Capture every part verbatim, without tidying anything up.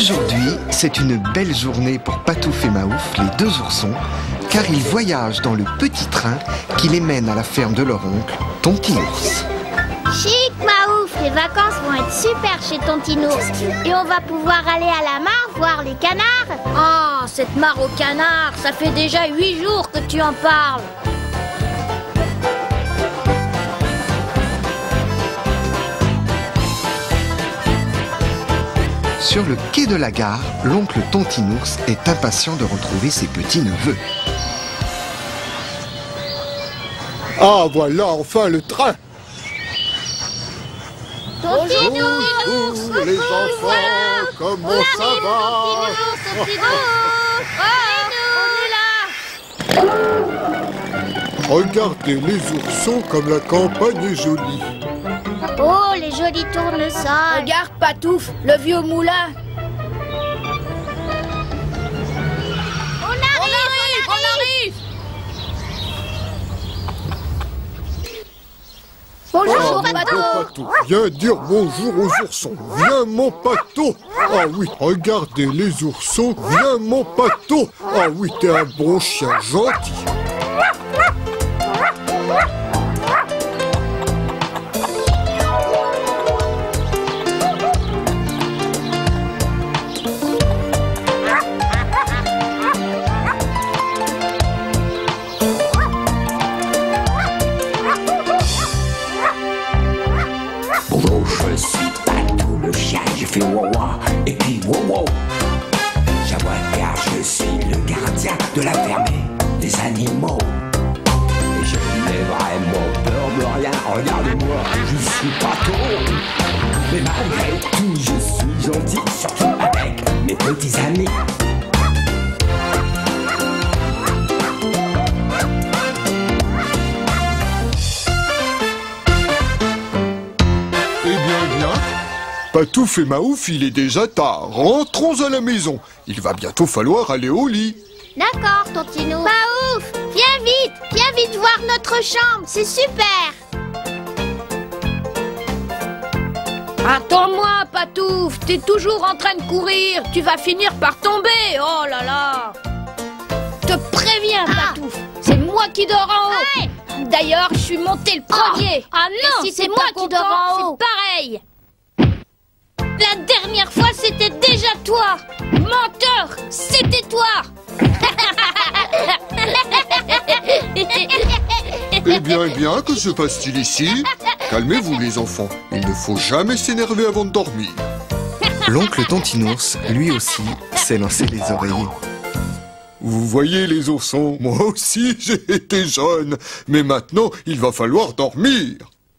Aujourd'hui, c'est une belle journée pour Patouf et Maouf, les deux oursons, car ils voyagent dans le petit train qui les mène à la ferme de leur oncle, Tontinours. Chic, Maouf, les vacances vont être super chez Tontinours. Et on va pouvoir aller à la mare voir les canards. Oh, cette mare aux canards, ça fait déjà huit jours que tu en parles. Sur le quai de la gare, l'oncle Tontinours est impatient de retrouver ses petits-neveux. Ah, voilà enfin le train. Tontinours, Bonjour les enfants, voilà. comment On ça arrive, va? Tontinours, Tontinours. Oh, on est là. Regardez les oursons comme la campagne est jolie. Oh, les jolis tournesols. Regarde, Patouf, le vieux moulin. On arrive, On arrive. Bonjour, Ah, mon Patou. beau Patou, viens dire bonjour aux oursons. Viens mon Patou. Ah oui, regardez les oursons. Viens mon Patou. Ah oui, t'es un bon chien gentil. Bonjour, je suis Patou le chien, j'ai fait wawa et puis wow. J'aboie car je suis le gardien de la ferme et des animaux. Et je n'ai vraiment peur de rien, regardez-moi, je suis Patou. Mais malgré tout, je suis gentil, surtout avec mes petits amis. Patouf et Maouf, il est déjà tard. Rentrons à la maison. Il va bientôt falloir aller au lit. D'accord, Tontinours. Maouf, viens vite, viens vite voir notre chambre, c'est super. Attends-moi, Patouf, t'es toujours en train de courir. Tu vas finir par tomber. Oh là là. Je te préviens, Ah. Patouf, c'est moi qui dors en haut. Ouais. D'ailleurs, je suis monté le premier. Ah non, Et si c'est t'es moi pas qui content, dors en haut. C'est pareil. La dernière fois, c'était déjà toi. Menteur, c'était toi. Eh bien, eh bien, que se passe-t-il ici? Calmez-vous les enfants, il ne faut jamais s'énerver avant de dormir. L'oncle Tontinours, lui aussi, s'est lancé les oreillers. Vous voyez les oursons, moi aussi j'ai été jeune, mais maintenant il va falloir dormir.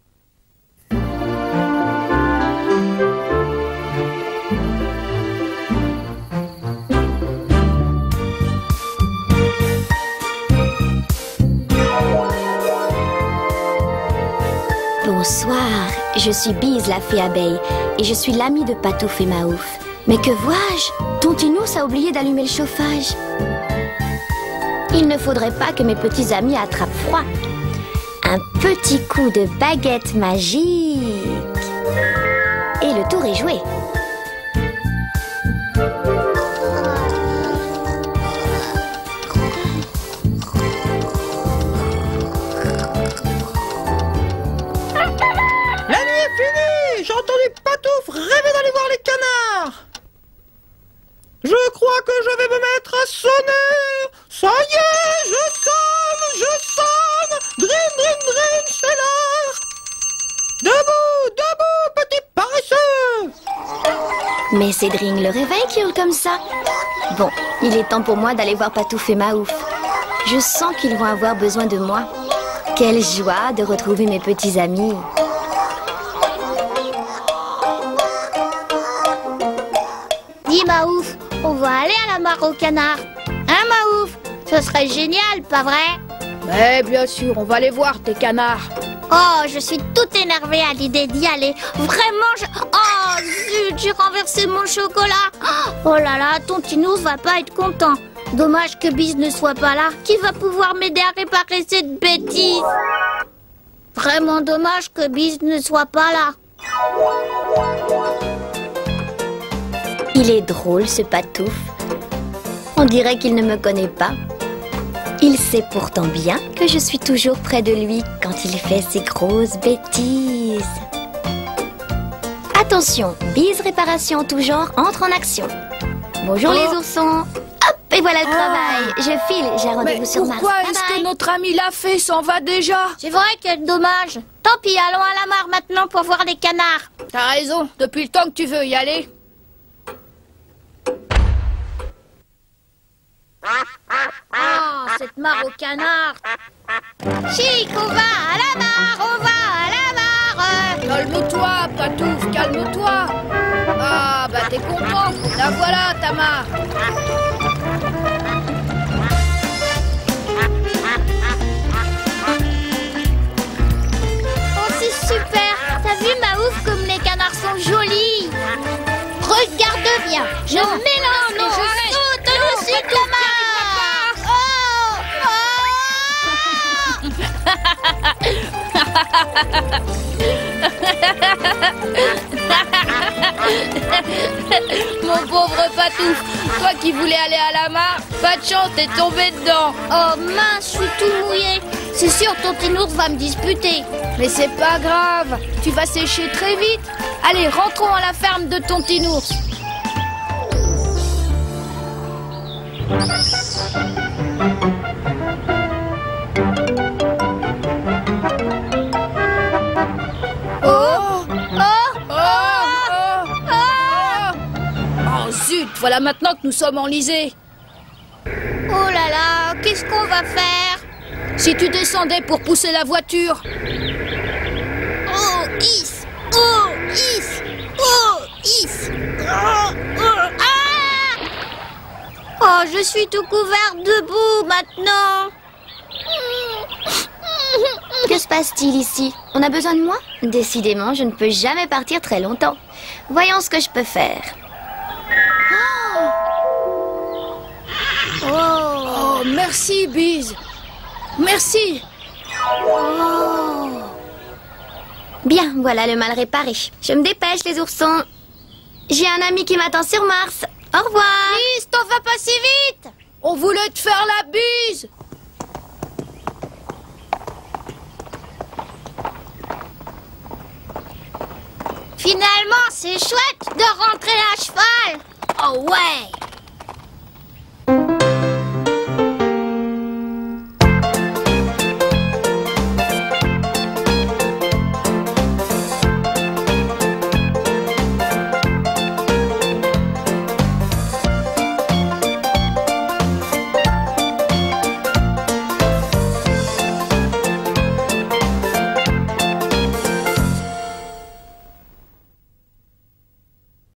Bonsoir, je suis Bise la fée abeille et je suis l'amie de Patouf et Maouf. Mais que vois-je? Tontinours a oublié d'allumer le chauffage. Il ne faudrait pas que mes petits amis attrapent froid. Un petit coup de baguette magique. Et le tour est joué. La nuit est finie! J'ai entendu Patouf rêver d'aller voir les canards! Je crois que je vais me mettre à sonner! Ça y est, je sonne, je sonne! Drin, drin, drin, c'est l'heure! Debout, debout, petit paresseux! Mais c'est Dring le réveil qui hurle comme ça. Bon, il est temps pour moi d'aller voir Patouf et Maouf. Je sens qu'ils vont avoir besoin de moi. Quelle joie de retrouver mes petits amis. Dis Maouf, on va aller à la mare aux canards. Hein Maouf? Ce serait génial, pas vrai? Mais bien sûr, on va aller voir tes canards. Oh, je suis toute énervée à l'idée d'y aller. Vraiment, je... Oh, zut, j'ai renversé mon chocolat. Oh là là, Tontinours va pas être content. Dommage que Bise ne soit pas là. Qui va pouvoir m'aider à réparer cette bêtise? Vraiment dommage que Bise ne soit pas là. Il est drôle, ce Patouf. On dirait qu'il ne me connaît pas. Il sait pourtant bien que je suis toujours près de lui quand il fait ses grosses bêtises. Attention, Bise réparation en tout genre entre en action. Bonjour Oh. les oursons. Hop, et voilà le Ah. travail. Je file, j'ai un Mais rendez-vous sur Mars. pourquoi Bye est-ce bye. que notre ami la fée s'en va déjà? C'est vrai, quel dommage. Tant pis, allons à la mare maintenant pour voir les canards. T'as raison, depuis le temps que tu veux y aller. Oh, cette mare aux canards. Chic, on va à la mare, on va à la mare. Calme-toi, Patouf, calme-toi. Ah, bah t'es content. La voilà, ta mare. Oh, c'est super. T'as vu, Maouf, comme les canards sont jolis. Regarde bien. Je mélange non, et je j'arrête. saute Non, dessus de la mare. Mon pauvre Patouf, toi qui voulais aller à la mare, pas de chance, t'es tombé dedans. Oh mince, je suis tout mouillé. C'est sûr, Tontinours va me disputer. Mais c'est pas grave, tu vas sécher très vite. Allez, rentrons à la ferme de Tontinours. Oh, oh, Oh, oh, oh. Oh zut, voilà maintenant que nous sommes enlisés. oh là là, qu'est-ce qu'on va faire? Si tu descendais pour pousser la voiture. Oh, is, oh, is, oh, is. Oh, oh, ah! Oh, je suis tout couvert de boue maintenant. Que se passe-t-il ici? On a besoin de moi? Décidément, je ne peux jamais partir très longtemps. Voyons ce que je peux faire. Oh, merci, Bise. Merci. Bien, voilà le mal réparé. Je me dépêche, les oursons. J'ai un ami qui m'attend sur Mars. Au revoir. Is, t'en vas pas si vite. On voulait te faire la bise. Finalement, c'est chouette de rentrer à cheval. Oh ouais.